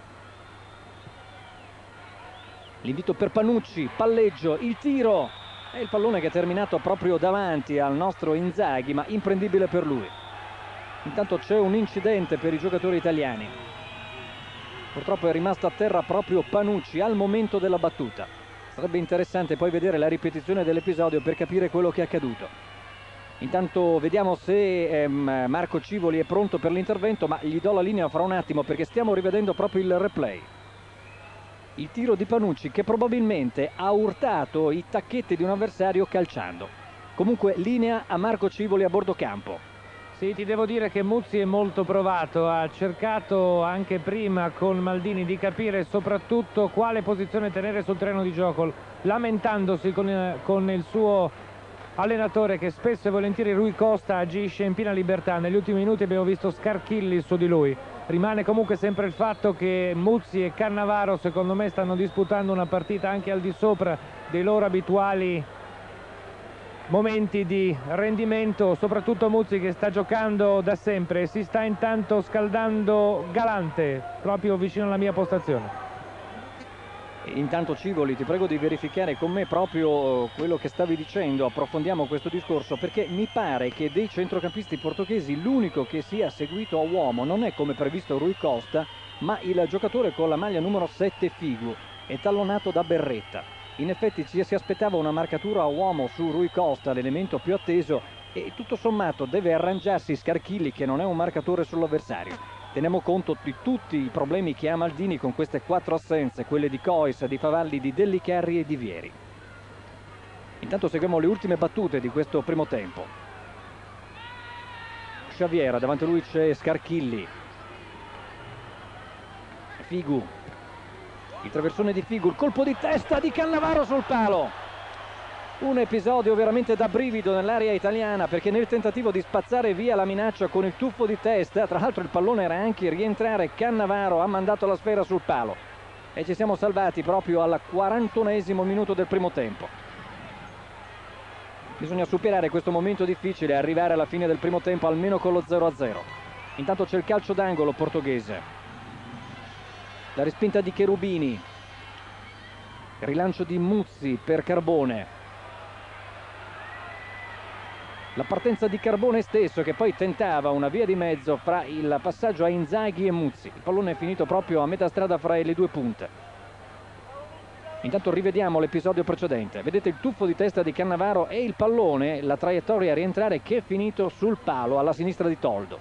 L'invito per Panucci, palleggio, il tiro. È il pallone che è terminato proprio davanti al nostro Inzaghi, ma imprendibile per lui. Intanto c'è un incidente per i giocatori italiani. Purtroppo è rimasto a terra proprio Panucci al momento della battuta. Sarebbe interessante poi vedere la ripetizione dell'episodio per capire quello che è accaduto. Intanto vediamo se Marco Civoli è pronto per l'intervento, ma gli do la linea fra un attimo perché stiamo rivedendo proprio il replay. Il tiro di Panucci che probabilmente ha urtato i tacchetti di un avversario calciando. Comunque linea a Marco Civoli a bordo campo. Sì, ti devo dire che Muzzi è molto provato, ha cercato anche prima con Maldini di capire soprattutto quale posizione tenere sul terreno di gioco, lamentandosi con il suo allenatore che spesso e volentieri Rui Costa agisce in piena libertà. Negli ultimi minuti abbiamo visto Scarchilli su di lui. Rimane comunque sempre il fatto che Muzzi e Cannavaro secondo me stanno disputando una partita anche al di sopra dei loro abituali momenti di rendimento, soprattutto Muzzi che sta giocando da sempre e si sta intanto scaldando galante proprio vicino alla mia postazione. Intanto Civoli, ti prego di verificare con me proprio quello che stavi dicendo, approfondiamo questo discorso perché mi pare che dei centrocampisti portoghesi l'unico che sia seguito a uomo non è come previsto Rui Costa, ma il giocatore con la maglia numero 7 Figu, è tallonato da Berretta. In effetti ci si aspettava una marcatura a uomo su Rui Costa, l'elemento più atteso, e tutto sommato deve arrangiarsi Scarchilli che non è un marcatore sull'avversario. Teniamo conto di tutti i problemi che ha Maldini con queste 4 assenze, quelle di Cois, di Favalli, di Dellicherri e di Vieri. Intanto seguiamo le ultime battute di questo primo tempo. Xaviera, davanti a lui c'è Scarchilli. Figu. Il traversone di Figu, il colpo di testa di Cannavaro sul palo. Un episodio veramente da brivido nell'area italiana perché nel tentativo di spazzare via la minaccia con il tuffo di testa, tra l'altro il pallone era anche rientrare, Cannavaro ha mandato la sfera sul palo e ci siamo salvati proprio al 41esimo minuto del primo tempo. Bisogna superare questo momento difficile e arrivare alla fine del primo tempo almeno con lo 0-0. Intanto c'è il calcio d'angolo portoghese, la respinta di Cherubini, il rilancio di Muzzi per Carbone. La partenza di Carbone stesso che poi tentava una via di mezzo fra il passaggio a Inzaghi e Muzzi. Il pallone è finito proprio a metà strada fra le due punte. Intanto rivediamo l'episodio precedente. Vedete il tuffo di testa di Cannavaro e il pallone, la traiettoria a rientrare che è finito sul palo alla sinistra di Toldo.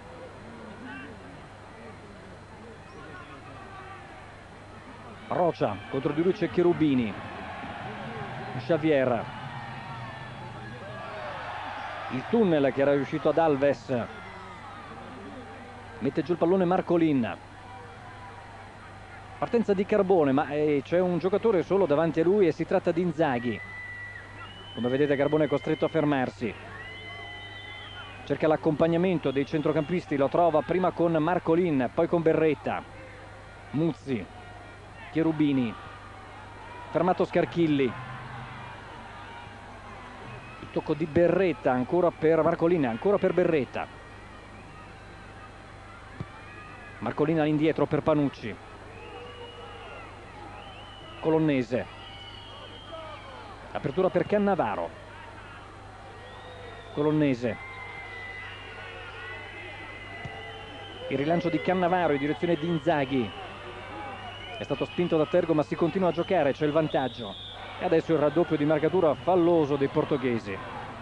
Rocha, contro di lui c'è Cherubini. Xavier. Il tunnel che era riuscito ad Alves, mette giù il pallone Marcolin, partenza di Carbone ma c'è un giocatore solo davanti a lui e si tratta di Inzaghi. Come vedete Carbone è costretto a fermarsi, cerca l'accompagnamento dei centrocampisti, lo trova prima con Marcolin, poi con Berretta, Muzzi, Cherubini, fermato Scarchilli. Tocco di Berretta ancora per Marcolina, ancora per Berretta. Marcolina all'indietro per Panucci. Colonnese. Apertura per Cannavaro. Colonnese. Il rilancio di Cannavaro in direzione di Inzaghi. È stato spinto da Tergo, ma si continua a giocare, c'è il vantaggio. E adesso il raddoppio di marcatura falloso dei portoghesi.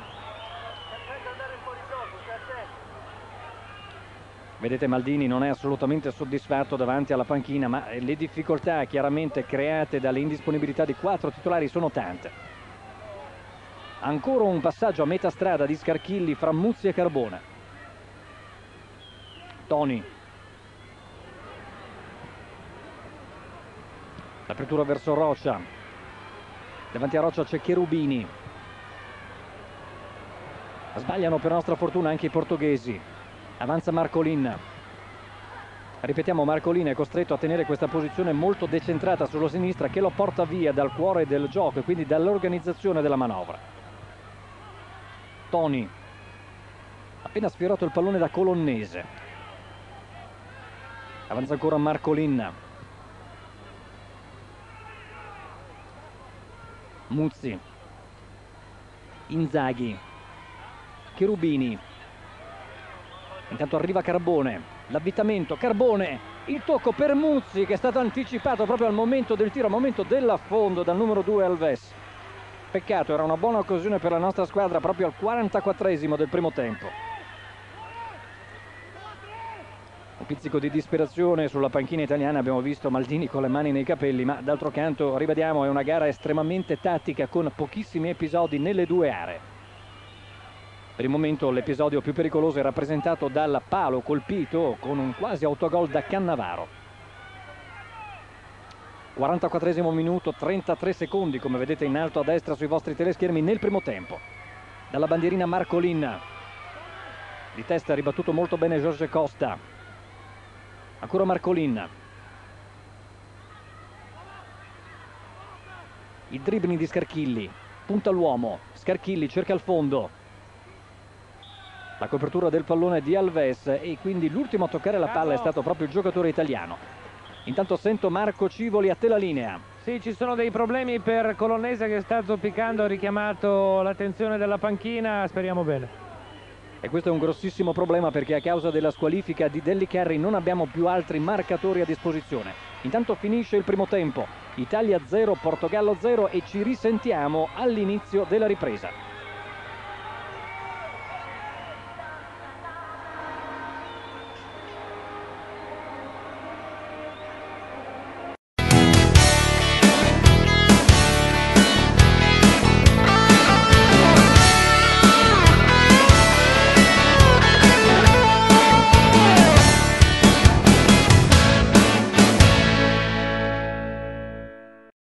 Vedete, Maldini non è assolutamente soddisfatto davanti alla panchina, ma le difficoltà chiaramente create dalle indisponibilità di 4 titolari sono tante. Ancora un passaggio a metà strada di Scarchilli fra Muzzi e Carbone. Toni. L'apertura verso Rocha. Davanti a Rocha c'è Cherubini. Sbagliano per nostra fortuna anche i portoghesi. Avanza Marcolin. Ripetiamo, Marcolin è costretto a tenere questa posizione molto decentrata sulla sinistra, che lo porta via dal cuore del gioco e quindi dall'organizzazione della manovra. Toni. Appena sfiorato il pallone da Colonnese. Avanza ancora Marcolin. Muzzi. Inzaghi. Cherubini. Intanto arriva Carbone. L'avvitamento, Carbone. Il tocco per Muzzi, che è stato anticipato proprio al momento del tiro, al momento dell'affondo dal numero 2 Alves. Peccato, era una buona occasione per la nostra squadra proprio al 44esimo del primo tempo. Un pizzico di disperazione sulla panchina italiana, abbiamo visto Maldini con le mani nei capelli, ma d'altro canto, ribadiamo, è una gara estremamente tattica con pochissimi episodi nelle due aree. Per il momento l'episodio più pericoloso è rappresentato dal palo colpito con un quasi autogol da Cannavaro. 44esimo minuto, 33 secondi, come vedete in alto a destra sui vostri teleschermi, nel primo tempo. Dalla bandierina Marcolin. Di testa ha ribattuto molto bene Jorge Costa. Ancora Marcolin. Il dribbling di Scarchilli. Punta l'uomo. Scarchilli cerca il fondo. La copertura del pallone di Alves e quindi l'ultimo a toccare la palla è stato proprio il giocatore italiano. Intanto sento Marco Civoli a te la linea. Sì, ci sono dei problemi per Colonnese che sta zoppicando, ha richiamato l'attenzione della panchina, speriamo bene. E questo è un grossissimo problema perché a causa della squalifica di Delly Kerry non abbiamo più altri marcatori a disposizione. Intanto finisce il primo tempo. Italia 0, Portogallo 0 e ci risentiamo all'inizio della ripresa.